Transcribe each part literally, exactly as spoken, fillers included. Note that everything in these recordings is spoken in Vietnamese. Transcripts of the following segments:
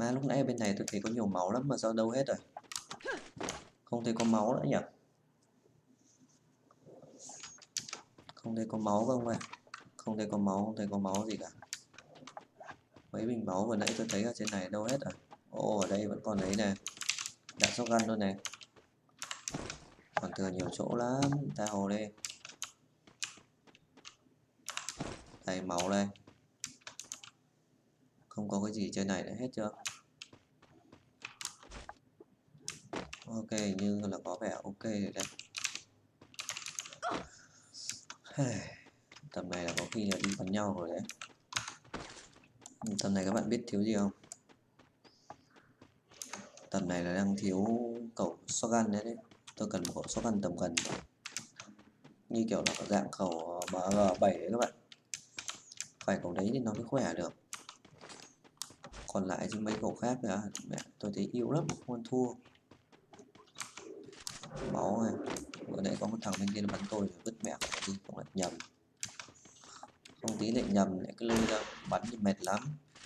Mà lúc nãy bên này tôi thấy có nhiều máu lắm mà sao đâu hết rồi? Không thấy có máu nữa nhỉ? Không thấy có máu không ơi? Không thấy có máu, không thấy có máu gì cả. Mấy bình máu vừa nãy tôi thấy ở trên này đâu hết rồi? Ồ, ở đây vẫn còn đấy nè. Đạn shotgun luôn này. Còn thừa nhiều chỗ lắm, tha hồ đi. Đây máu đây. Không có cái gì trên này nữa hết chưa? Ok, như là có vẻ ok rồi đấy. Tầm này là có khi là đi bắn nhau rồi đấy. Tầm này các bạn biết thiếu gì không? Tầm này là đang thiếu khẩu shotgun đấy đấy. Tôi cần một khẩu shotgun tầm gần như kiểu là dạng khẩu M G bảy đấy các bạn. Phải khẩu đấy thì nó mới khỏe được. Còn lại chứ mấy khẩu khác nữa mẹ tôi thấy yếu lắm, không thua. Máu này, vừa nãy có một thằng bên kia nó bắn tôi vứt mẹ đi, không lại nhầm. Không tí lại nhầm lại cứ lôi ra bắn thì mệt lắm.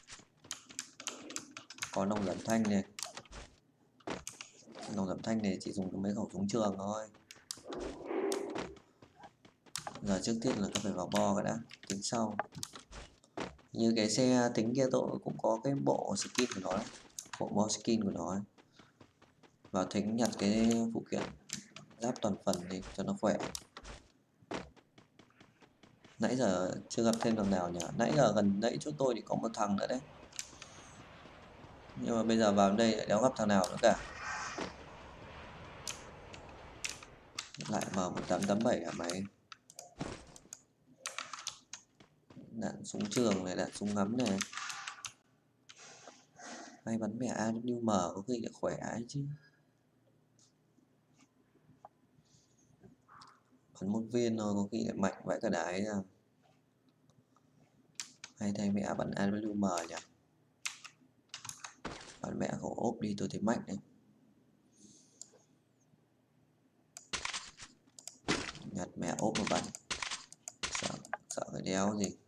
Có nòng giảm thanh này. Nòng giảm thanh này chỉ dùng mấy khẩu súng trường thôi. Giờ trước tiên là tôi phải vào bo cái đã, tính sau. Như cái xe tính kia tôi cũng có cái bộ skin của nó đấy. Bộ bo skin của nó ấy. Vào thính nhặt cái phụ kiện giáp toàn phần đi cho nó khỏe. Nãy giờ chưa gặp thêm thằng nào nhỉ? Nãy giờ gần nãy chỗ tôi thì có một thằng nữa đấy. Nhưng mà bây giờ vào đây lại đéo gặp thằng nào nữa cả. Lại M một tám tám bảy hả mày? Đạn súng trường này, đạn súng ngắm này. Hay bắn mẹ a vê em có khi lại khỏe ấy chứ. Bắn một viên thôi có khi lại mạnh vãi cả đái ra. Hay thay mẹ bắn a vê em nhỉ? Bắn mẹ khẩu ốp đi tôi thấy mạnh đấy. Nhặt mẹ ốp mà bắn. Sợ, sợ cái đéo gì.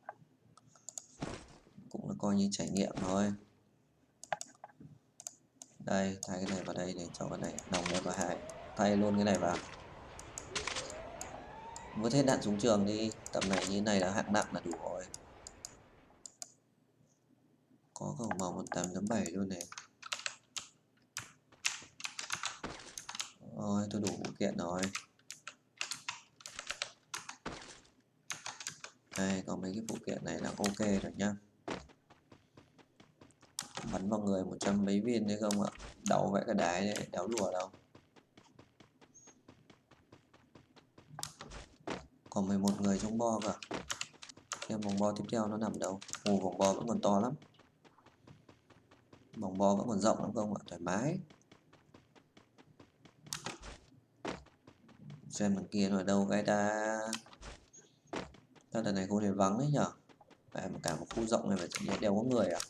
Cũng là coi như trải nghiệm thôi. Đây, thay cái này vào đây để cho cái này nòng đây vào hai. Thay luôn cái này vào. Vứt hết đạn súng trường đi. Tầm này như này là hạng nặng là đủ rồi. Có khẩu M một tám tám bảy luôn này. Rồi tôi đủ phụ kiện rồi. Đây có mấy cái phụ kiện này là ok rồi nhá. Bắn vào người một trăm mấy viên đấy không ạ? Đau vãi cả đái đấy, đéo đùa đâu. Còn mười một người trong bo cả. Xem vòng bo tiếp theo nó nằm đâu. Ồ, vòng bo vẫn còn to lắm. Vòng bo vẫn còn rộng lắm không ạ? Thoải mái. Xem đằng kia nó ở đâu cái ta. Ta lần này khu này vắng đấy nhở. À, mà cả một khu rộng này mà đều có người à?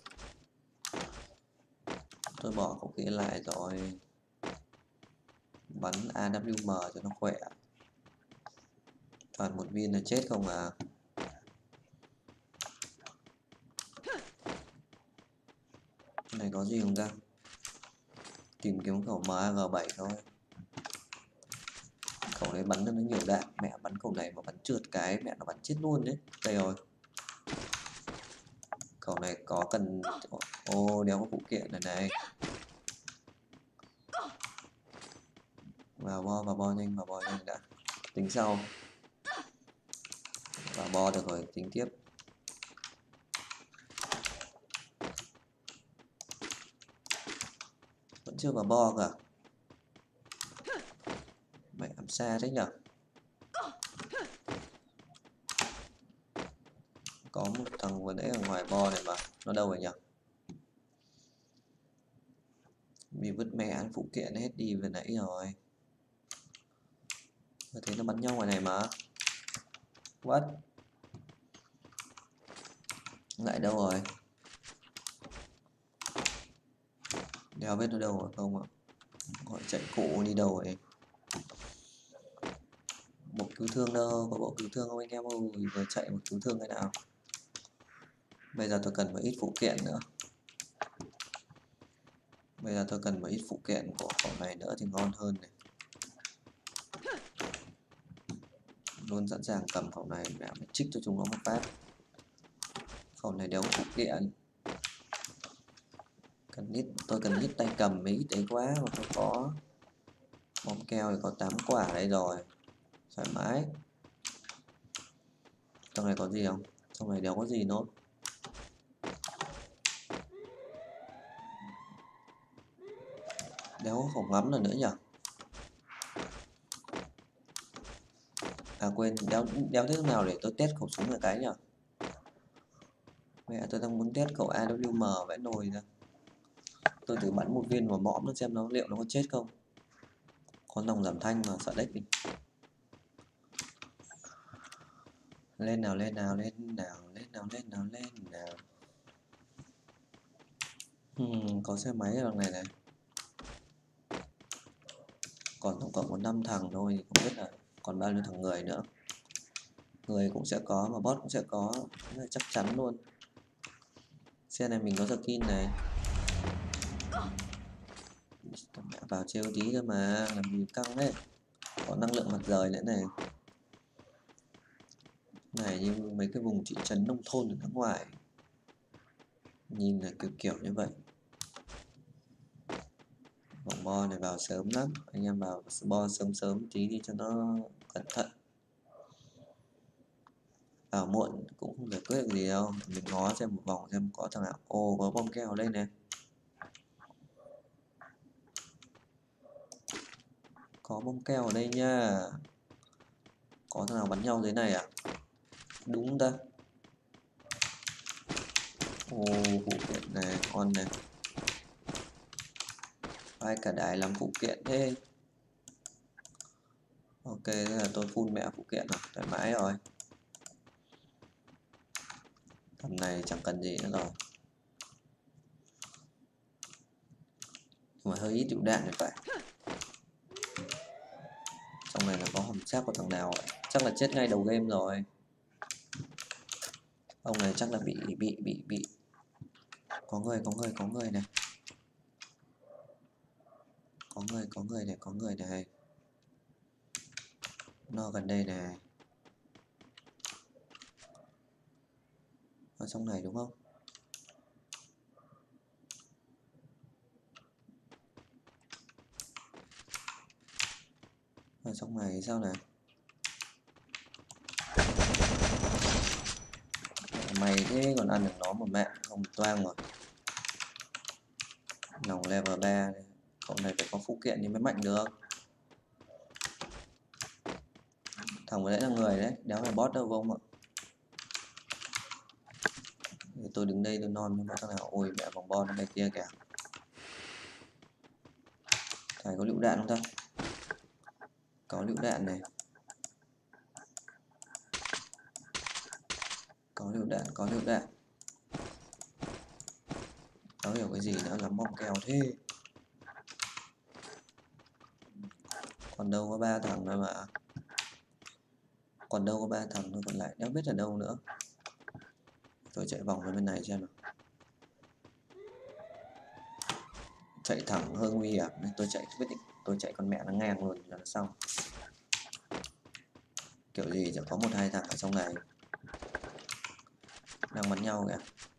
Tôi bỏ khẩu kia lại rồi. Bắn a vê em cho nó khỏe. Toàn một viên là chết không à. Cái này có gì không ta? Tìm kiếm khẩu M G bảy thôi. Khẩu này bắn nó nhiều đạn. Mẹ bắn khẩu này mà bắn trượt cái mẹ nó bắn chết luôn đấy. Đây rồi. Khẩu này có cần. Ô đéo có phụ kiện này này. Vào bo, vào bo nhanh, vào bo nhanh đã. Tính sau. Vào bo được rồi, tính tiếp. Vẫn chưa vào bo cả. Mẹ làm xa thế nhở. Có một thằng vừa nãy ở ngoài bo này mà. Nó đâu rồi nhỉ? Vì vứt mẹ phụ kiện hết đi vừa nãy rồi. Tôi thấy nó bắn nhau ngoài này mà. What? Lại đâu rồi? Đéo biết nó đâu rồi không ạ? Gọi chạy cụ đi đâu rồi? Bộ cứu thương đâu? Có bộ cứu thương không anh em ơi? Vừa chạy một cứu thương cái nào? Bây giờ tôi cần một ít phụ kiện nữa. Bây giờ tôi cần một ít phụ kiện của khẩu này nữa thì ngon hơn này. Luôn sẵn sàng cầm khẩu này mẹ phải trích cho chúng nó một phát. Khẩu này đéo phụ kiện. Cần ít, tôi cần ít tay cầm mấy ít đấy quá mà tôi có. Bom keo thì có tám quả đây rồi. Thoải mái. Trong này có gì không? Trong này đéo có gì nốt. Đéo có khẩu ngắm là nữa nhỉ? À quên, đéo, đéo thế nào để tôi test khẩu súng một cái nhỉ? Mẹ tôi đang muốn test khẩu a vê em vẽ nồi ra. Tôi thử bắn một viên vào mõm nó xem nó liệu nó có chết không. Có nòng giảm thanh mà sợ đếch đi. Lên nào lên nào lên nào lên nào lên nào lên nào. Hmm, có xe máy ở đằng này này. Còn tổng cộng có năm thằng thôi thì không biết là còn bao nhiêu thằng người nữa. Người cũng sẽ có mà bot cũng sẽ có, là chắc chắn luôn. Xe này mình có skin này. Mẹ vào trêu tí cơ mà, làm gì căng đấy. Có năng lượng mặt trời nữa này. Này như mấy cái vùng thị trấn nông thôn ở nước ngoài. Nhìn là kiểu kiểu như vậy. Vòng bo này vào sớm lắm. Anh em vào bo sớm sớm tí đi cho nó cẩn thận. Vào muộn cũng không giải quyết được gì đâu. Mình ngó xem một vòng xem có thằng nào. Ồ, có bom keo ở đây này. Có bom keo ở đây nha. Có thằng nào bắn nhau dưới này à? Đúng ta. Ồ, phụ kiện này, con này. Ai cả đài làm phụ kiện thế. Ok, thế là tôi full mẹ phụ kiện rồi, thoải mái rồi. Tầm này chẳng cần gì nữa rồi. Mà hơi ít lựu đạn thì phải. Trong này là có hầm xác của thằng nào vậy? Chắc là chết ngay đầu game rồi. Ông này chắc là bị bị bị bị. Có người, có người, có người này. Có người, có người này, có người này. Nó gần đây này. Ở trong này đúng không? Ở trong này sao này? Mày thế còn ăn được nó một mẹ, không toang rồi. Nòng level ba này. Cậu này phải có phụ kiện thì mới mạnh được. Thằng vừa nãy là người đấy, đéo phải bot đâu không ạ. Tôi đứng đây tôi non nhưng mà thằng nào ôi mẹ vòng bon này kia kìa. Thầy có lựu đạn không ta? Có lựu đạn này. Có lựu đạn, có lựu đạn. Đâu hiểu cái gì nữa, lắm bom keo thế. Còn đâu có ba thằng nữa mà. Còn đâu có ba thằng nữa còn lại, đéo biết ở đâu nữa. Tôi chạy vòng ra bên này xem nào. Chạy thẳng hơi nguy hiểm nên tôi chạy quyết định tôi chạy con mẹ nó ngang luôn cho nó xong. Kiểu gì chẳng có một hai thằng ở trong này đang bắn nhau kìa.